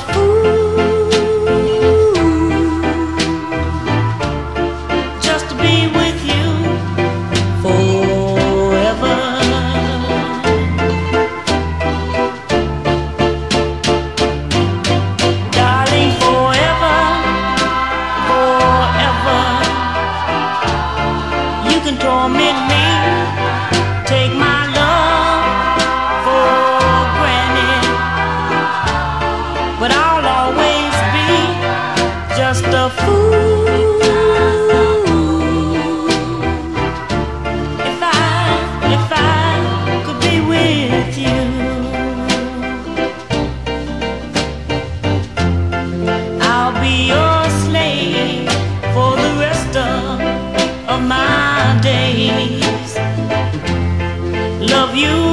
fool just to be with you forever. Darling, forever, forever. You can torment me, take my love for granted, but I'll always be just a fool if I could be with you. I'll be your slave for the rest of my days. Love you